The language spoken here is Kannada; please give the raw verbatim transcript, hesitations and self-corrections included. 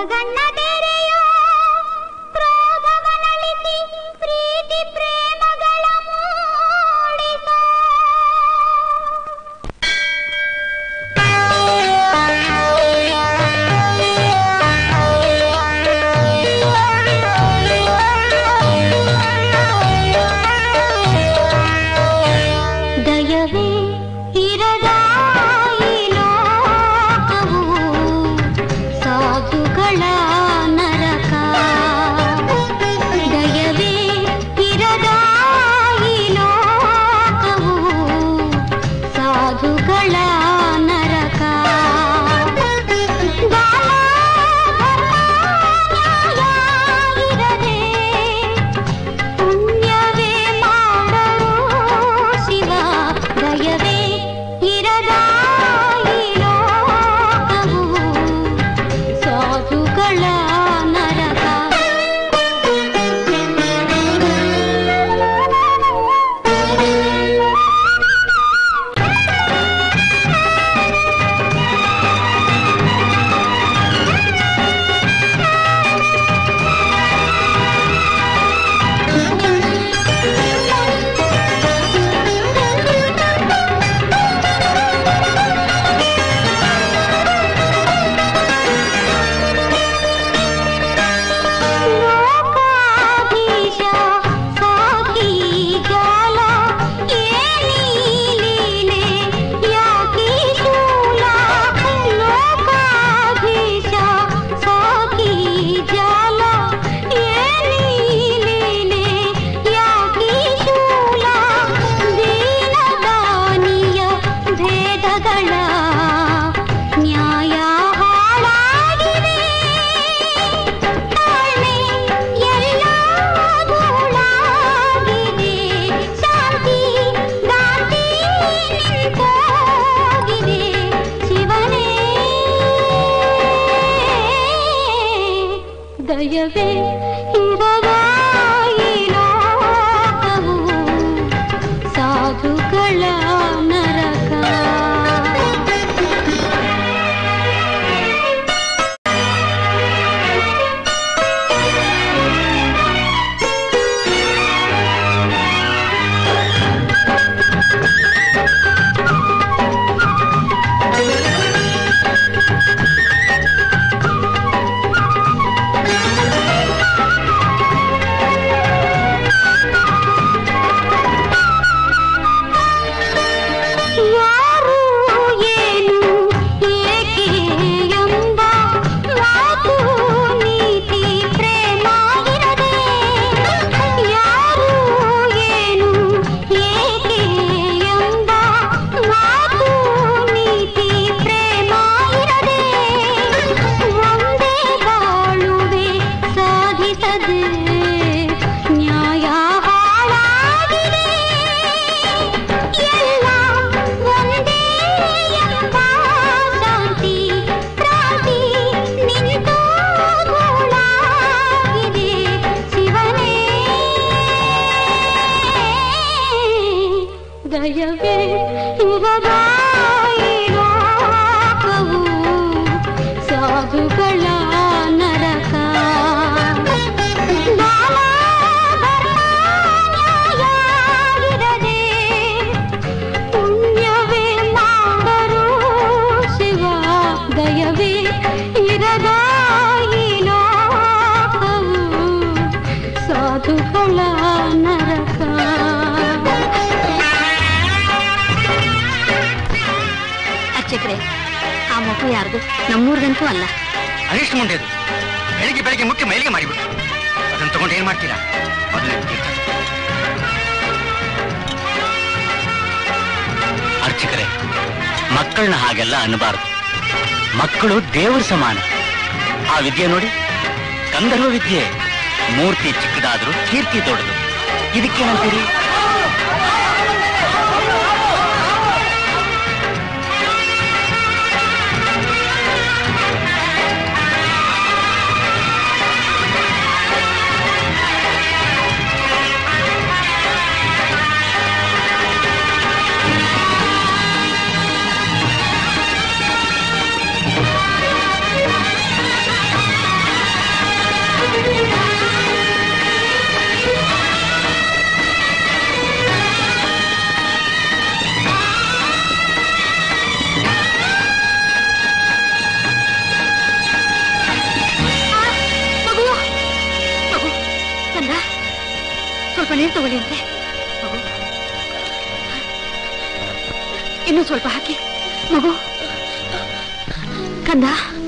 ಜಗನ್ನದೆರೆಯೋ ಕ್ರೋಧವನಳಿಸಿ ಪ್ರೀತಿ ಪ್ರೇಮಗಳ ಮೂಡಿಸೋ ದಯವೇ ಇರದ ಈ ಲೋಕವು ಸಾಧುಗಳ ನರಕ. ದಯವೇ ಇರದ ಈ ಲೋಕವು ಸಾಧುಗಳ ನರಕ. ದಾನ ಧರ್ಮ ನ್ಯಾಯ ಇರದೆ ಪುಣ್ಯವೇ ಮಾಡೋ ಶಿವ. ದಯವೇ ಇರದ ಈ ಲೋಕವು ಸಾಧುಗಳ ನರಕ. ಲೋಕಾಧೀಶ ಸಾಕಿ ಜಾಲ ಏನಿ ಲೀಲೆ ಯಾಕಿ ಶೂಲ. ಲೋಕಾಧೀಶ ಸಾಕಿ ಜಾಲ ಏನಿ ಲೀಲೆ ಯಾಕಿ ಶೂಲ. ದೀನದಾನಿಯ ಭೇದಗಳ ನ್ಯಾಯ ಹಾಳಾಗಿವೆ. ತಾಳ್ಮೆ ಎಲ್ಲ ಧೂಳಾಗಿದೆ. ಶಾಂತಿ ದಾಂತಿ ನಿಂತೋಗಿವೆ. ಶಿವನೇ ದಯವೇ ಇರದ ಈ ಲೋಕವು ಸಾಧುಗಳ ನರಕ. ಯಾರು ಏನು ಏಕೆ ಎಂಬ ಮಾತು ನೀತಿ ಪ್ರೇಮ ಇರದೆ. ಯಾರು ಏನು ಏಕೆ ಎಂಬ ಮಾತು ನೀತಿ ಪ್ರೇಮ ಇರದೆ. ಒಂದೇ ಬಾಳುವೆ ಸಾಧಿಸದೆ ನ್ಯಾಯ ಹಾಳಾಗಿದೆ. ಎಲ್ಲ ಒಂದೇ ಎಂಬ ಶಾಂತಿ ಕ್ರಾಂತಿ ನಿಂತು ಧೂಳಾಗಿದೆ. ಶಿವನೇ ದಯವೇ ಇರದ ಈ ಲೋಕವು ಸಾಧುಗಳ ನರಕ. ದಾನ ಧರ್ಮ ನ್ಯಾಯ ಇರದೆ ಪುಣ್ಯವೇ ಮಾಡರು ಶಿವ. ದಯವೇ ಇರದ ಈ ಲೋಕವು ಸಾಧುಗಳ ನರಕ. ಅರ್ಚಕ್ರೆ, ಆ ಮಗು ಯಾರ್ದು? ನಮ್ಮೂರ್ಗಂತೂ ಅಲ್ಲ. ಅರಿಷ್ಟು ಮುಂಡೆದು ಬೆಳಿಗ್ಗೆ ಬೆಳಿಗ್ಗೆ ಮುಖ್ಯ ಮೈಲಿಗೆ ಮಾಡಿಬಿಟ್ಟು ಅದನ್ನು ತಗೊಂಡು ಏನ್ ಮಾಡ್ತೀರಾ? ಅರ್ಚಕರೇ, ಮಕ್ಕಳನ್ನ ಹಾಗೆಲ್ಲ ಅನ್ನಬಾರದು. ಮಕ್ಕಳು ದೇವರ ಸಮಾನ. ಆ ವಿದ್ಯೆ ನೋಡಿ, ಗಂಧರ್ವ ವಿದ್ಯೆ. ಮೂರ್ತಿ ಚಿಕ್ಕದಾದ್ರೂ ಕೀರ್ತಿ ದೊಡ್ಡದು. ಇದಕ್ಕೇನಂತೀರಿ? ಸ್ವಲ್ಪ ನೀರು ತಗೊಳ್ಳಿ ಅಂತೆ. ಇನ್ನು ಸ್ವಲ್ಪ ಹಾಕಿ ಮಗು. ಕಂದ